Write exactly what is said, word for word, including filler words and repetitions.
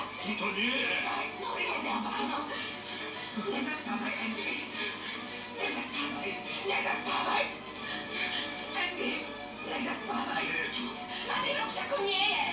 Ty to nie! No nezapávaj. Nezaspávaj, Andy. Nezaspávaj. Nezaspávaj. Andy, nezaspávaj. Je tu. Andy, v rúbsaku nie je.